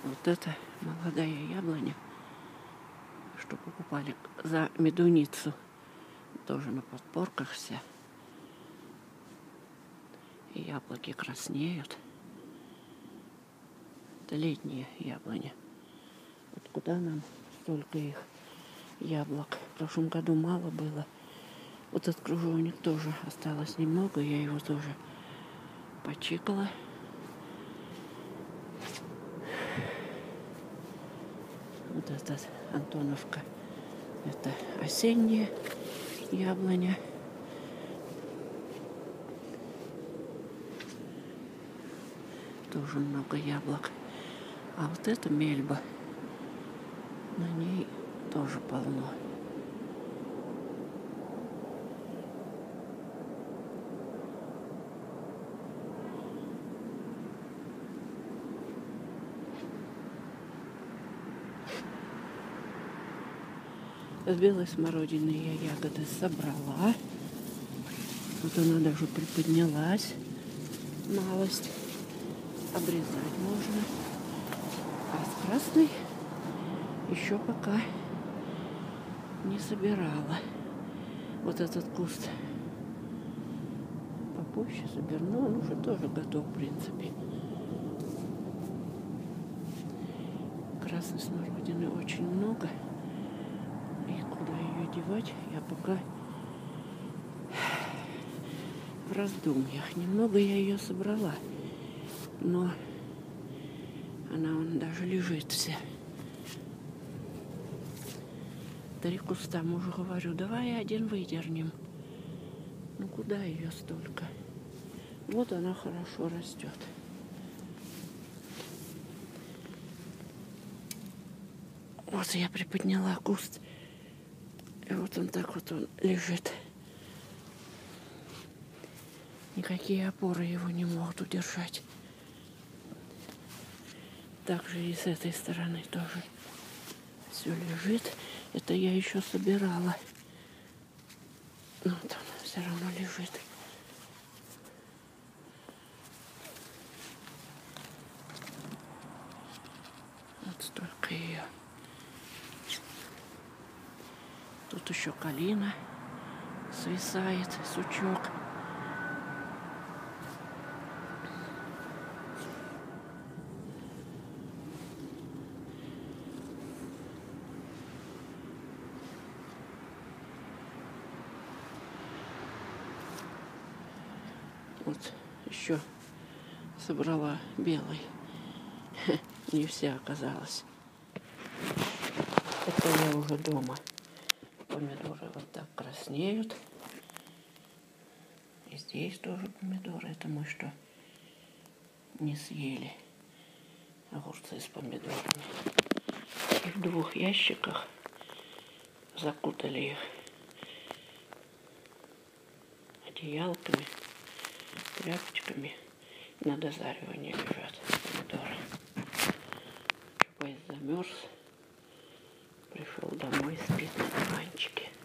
Вот это молодая яблоня, что покупали за медуницу. Тоже на подпорках вся. И яблоки краснеют. Это летние яблони. Вот куда нам столько их яблок? В прошлом году мало было. Вот этот кружовник тоже осталось немного. Я его тоже почикала. Вот этот Антоновка. Это осенняя яблоня. Тоже много яблок. А вот эта мельба, на ней тоже полно. С белой смородины я ягоды собрала. Вот она даже приподнялась малость. Обрезать можно. А с красной еще пока не собирала. Вот этот куст попозже соберу. Он уже тоже готов, в принципе. Красной смородины очень много. И куда ее девать, я пока в раздумьях. Немного я ее собрала. Но она вон даже лежит вся. 3 куста. Мужу говорю, давай один выдернем. Ну куда ее столько? Вот она хорошо растет. Вот я приподняла куст. И вот он так вот он лежит. Никакие опоры его не могут удержать. Также и с этой стороны тоже все лежит. Это я еще собирала. Но вот она все равно лежит. Вот столько ее. Тут еще калина свисает, сучок. Вот еще собрала белый. Не вся оказалась. Это я уже дома. Помидоры вот так краснеют. И здесь тоже помидоры. Это мы что не съели. Огурцы с помидорами. И в 2 ящиках закутали их одеялками, тряпочками. На дозаривание лежат помидоры. Чубайс замерз. Пришел домой, спит на диванчике.